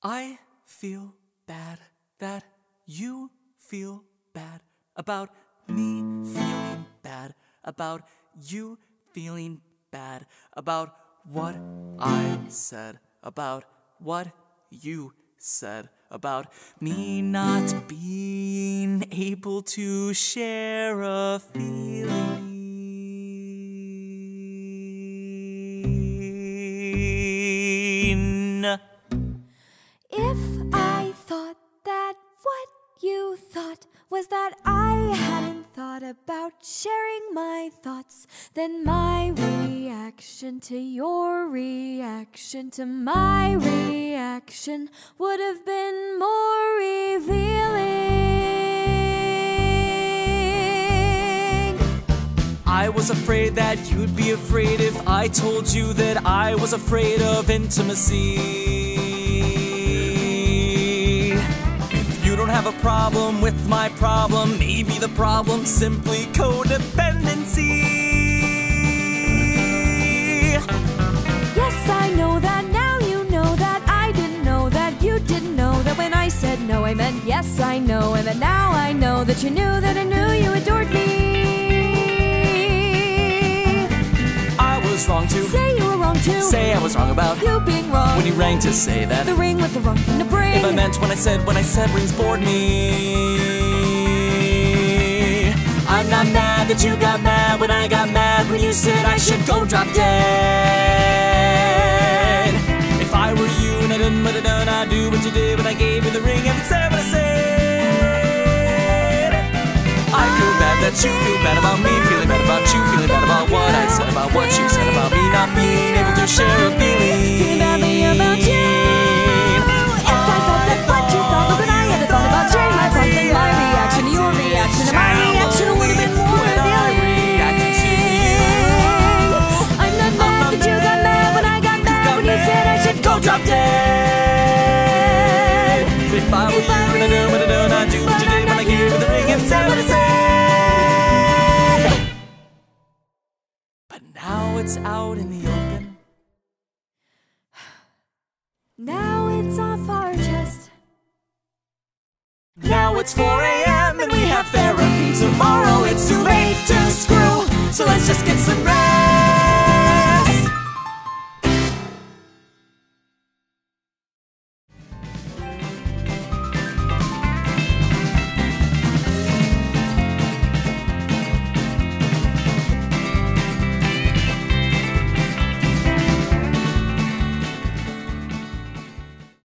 I feel bad that you feel bad about me feeling bad about you feeling bad about what I said, about what you said, about me not being able to share a feeling. If I thought that what you thought was that I hadn't thought about sharing my thoughts, then my reaction to your reaction to my reaction would have been more revealing. I was afraid that you'd be afraid if I told you that I was afraid of intimacy. You don't have a problem with my problem. Maybe the problem's simply codependency. Yes, I know that. Now you know that. I didn't know that. You didn't know that. When I said no, I meant yes, I know. And that now I know that you knew that I knew you adored me. I was wrong to say you were wrong to say I was wrong about you being wrong. When you rang to say that the ring was the wrong thing to bring. If I meant when I said rings bored me. I'm not mad that you got mad when I got mad when you said I should go drop dead. If I were you and I done what I done, I'd do what you did when I gave you the ring and said what I said. I feel bad that you feel bad about me, feeling bad about you, feeling bad about what I said about what you said about me not being able to share a feeling. Feeling badly about you. If I thought that what you thought was that I had thought about sharing my thoughts, and my reaction to your reaction and my reaction would have been more revealing. I'm not mad that you got mad when I got mad when you said I should go drop dead. If I were you and I done what I done, I'd do what you did when I gave you the ring and said what I said. But now it's out in the open. Now it's off our chest. Now it's 4 a.m. and we have therapy tomorrow.